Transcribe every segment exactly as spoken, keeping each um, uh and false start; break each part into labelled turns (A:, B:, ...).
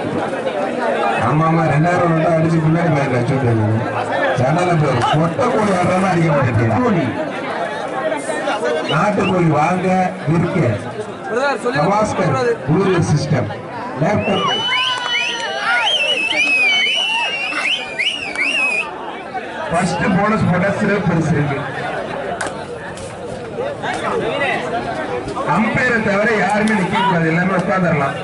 A: ஆமா ஆமா ரெண்டாயிரம் ரெண்டா அடிச்சு பின்னாடி போயிருக்க வச்சுட்டு ஜனல பேர் மொட்டை கோழி வர்றதா அடிக்க மாட்டேன் கோழி நாட்டுக்கோழி வாங்க இருக்க கவாஸ்கர் குளூர் சிஸ்டம் லேப்டாப் ஃபர்ஸ்ட் போனஸ் போட்டா சிறப்பு பரிசு இருக்கு. அம்பையரை தவிர யாருமே நிக்க கூடாது, எல்லாமே உட்காந்துடலாம்.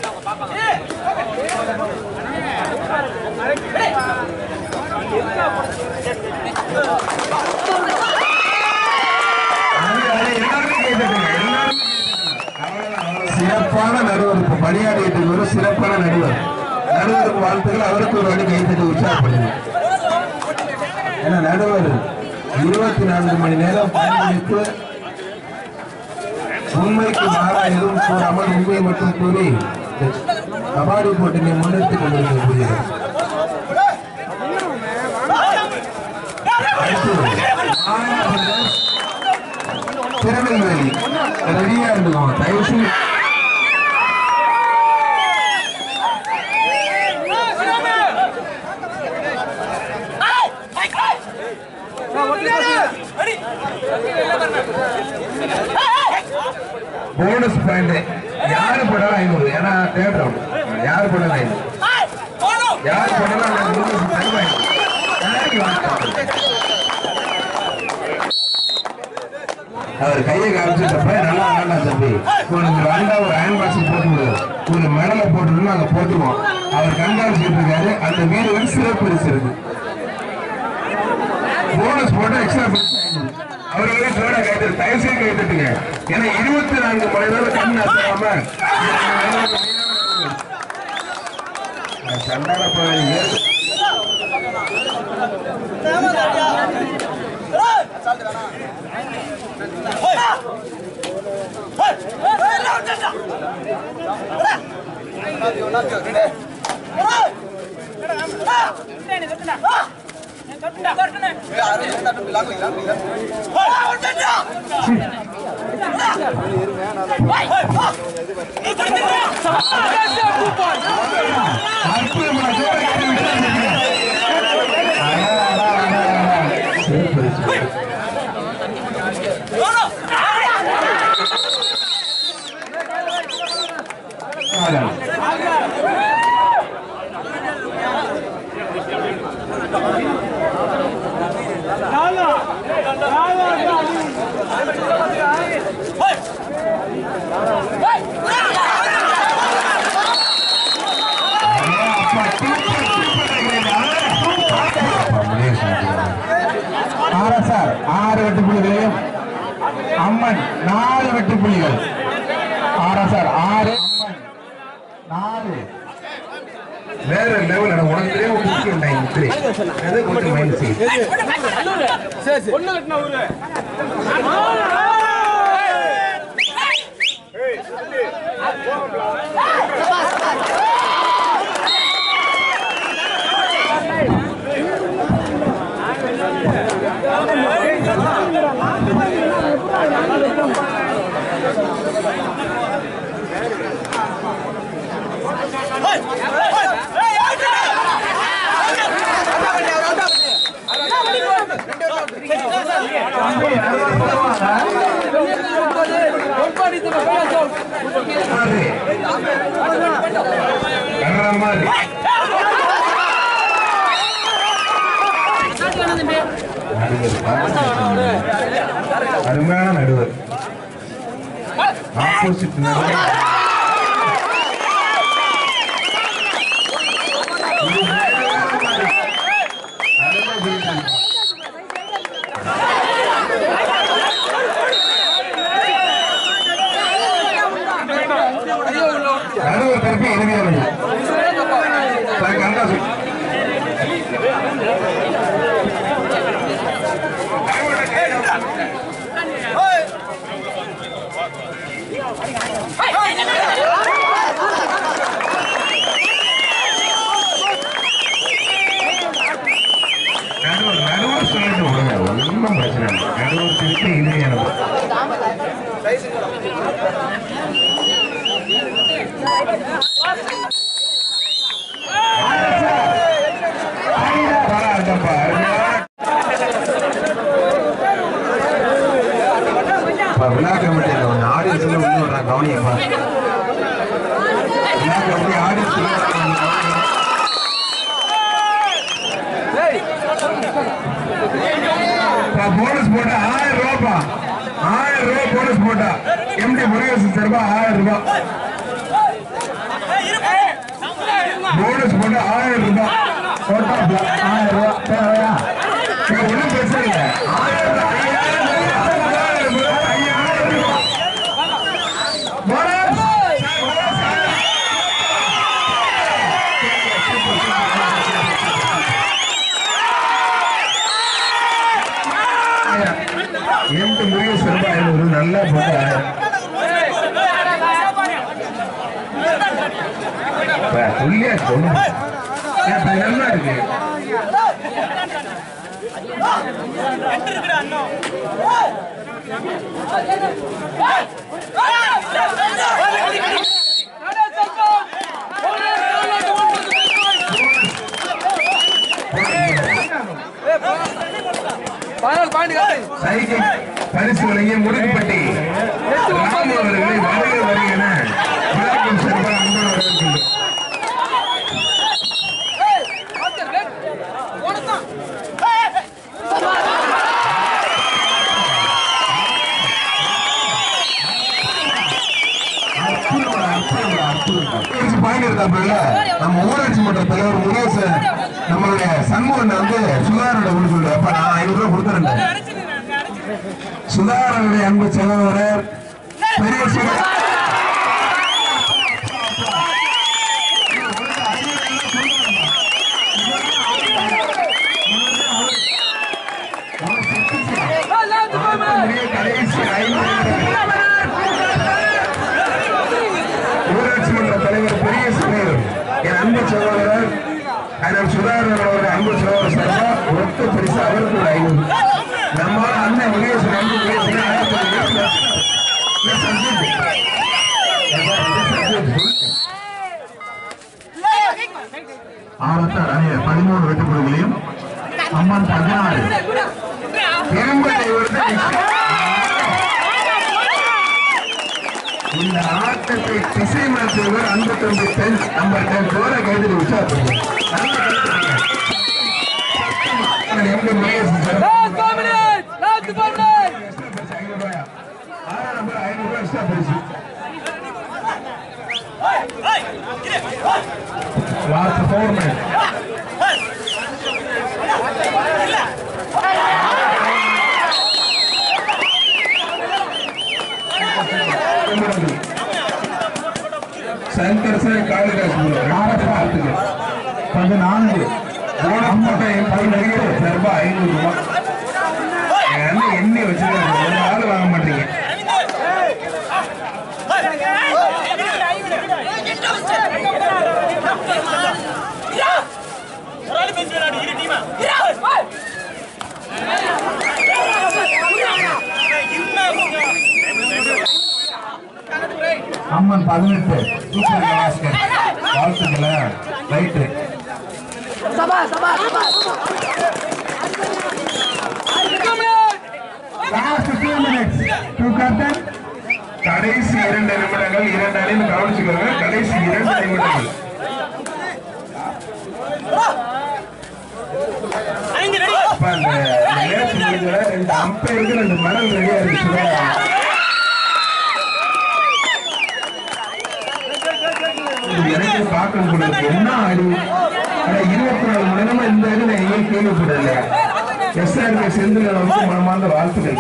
A: சிறப்பான நடுவர் பணியாடிட்டு வரும் சிறப்பான நடுவர் நடுவருக்கு வாழ்த்துக்கள். அவருக்கு ஒரு வழி கைத்தட்டி உற்சாகப்படுங்க. ஏன்னா நடுவர் இருபத்தி நான்கு மணி நேரம் பயணித்து உண்மைக்கு மாறா எதுவும் கூறாமல் உண்மையை மட்டும் கூறி கபாடி போட்டியை முன்னெடுத்துக் கொண்டிருக்கிறது. திருநெல்வேலி ரெடியா இருந்துக்கோங்க தயவு செய்து. போனஸ் பாயிண்ட் யாரு போனாலும் ஐநூறு. ஏன்னா தேர்ட் ரவுண்ட் யாரு போனாலும் ஐநூறு, யாரு போனாலும் அவர் கையை காமிச்சிட்டப்ப நல்லா வேண்டாம் தம்பி உனக்கு வேண்டாம் ஒரு அயன் பாக்ஸ் போட்டு ஒரு மெடலை போட்டுருந்தோம் அங்க போட்டுருவோம். அவர் கண்காணிச்சுட்டு இருக்காரு. அந்த வீடுகள் சிறப்பு பரிசு இருக்கு. போனஸ் போட்டு எக்ஸ்ட்ரா பரிசு அவர்களே ஜோட கைது தயவு செய்து கைதுட்டுங்க. ஏன்னா இருபத்தி நான்கு மணி நேரம் கண் அசையாம சண்டால ஆறு வெட்டு புள்ளிகளையும் அம்மன் நாலு வெட்டு புள்ளிகள். ஆர்எஸ்ஆர் ஆறு நாலு வேற லெவல். உனக்கு தெரியும் அருமையான நடுவர் ஆப்போசிட் நடுவர் நடுவர் திருப்பி இனிமையான Hey! போனஸ் போட்டா ஆயிரம் ரூபாப்பா, ஆயிரம் ரூபாய் போனஸ் போட்டா எம்டி முருகேசன் சார்பா ஆயிரம் ரூபாய் போனஸ் போட்டா ஆயிரம் ரூபாய் போட்டா ஆயிரம் ரூபாய் தேவையா? ஒன்றும் பிரச்சனை இல்லை. ஆயிரம் ஐயாயிரம் ரூபாய் போனஸ் எட்டு முருகேசன் ரூபாய் ஐநூறு நல்லா போட்டா சொல்லியா சொல்லு நல்லா இருக்கு. சைக்கிள் பரிசு வழங்கிய முடுக்குப்பட்டி ராமு அவர்களை வருக வருக என விழாக்கும் சிறப்பாக அன்போடு வரவேற்கின்றோம். நம்ம ஊராட்சி மன்ற தலைவர் முருகேசன் நம்மளுடைய சண்முகன் வந்து சுதாரோட சொல்றாரு. அப்ப நான் ஐநூறு ரூபாய் கொடுத்துறேன். சுதாரனுடைய அன்பு சகோதரர் பெரிய ஊராட்சி மன்ற தலைவர் பெரிய சகோதரர் என் அன்பு சகோதரர் சுதாரனுடைய அன்பு சகோதரர் சார்பா ஒத்த பரிசு அவருக்கு ஒரு ஐநூறு. நம்மால அண்ணன் முருகேசன் அன்பு ஆவத்தார் அணியர் பதிமூணு வெட்டுப்புள்ளிகளையும் அம்மன் பதினாறு இந்த ஆட்டத்தை திசை மாற்றுவர் அன்பு தம்பி டென் நம்பர் டென் போல கைதில் உற்சாகப்படுது. எம்பி முருகேசன் சார் ஐநூறு ரூபாய் எக்ஸ்ட்ரா பரிசு. Last four minute Shankar sir Kalidas பதினான்கு சார்பா ஐநூறு ரூபாய் எண்ணி வச்சிருக்காங்க. ஒரு ஆள் வாங்க மாட்டீங்க. அம்மன் பதினெட்டு வாழ்த்துக்களை ரைட்டு கடைசி இரண்டு நிமிடங்கள் இரண்டு அணியில் கவனிச்சுக்கோங்க. கடைசி இரண்டு நிமிடங்கள் ரெண்டு அம்பையருக்கு ரெண்டு மெடல் ரெடியா இருக்கு. எனக்கு பார்க்கணும் போல என்ன ஆடி இருபத்தி நாலு மணி நேரமா இந்த அணி நான் எங்கேயும் கேள்விப்படல. எஸ்ஆர்கே செந்தில் வந்து மனமார்ந்த வாழ்த்துக்கள்.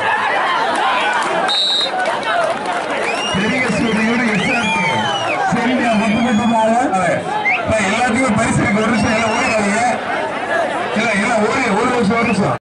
A: பெரிய சூரியோட எஸ்ஆர்கே செந்தில் மட்டும் எல்லாத்துக்குமே பரிசு ஒரு நிமிஷம் எல்லாம் ஓடாதீங்க. எல்லாம் எல்லாம் ஓடி ஒரு நிமிஷம் ஒரு நிமிஷம்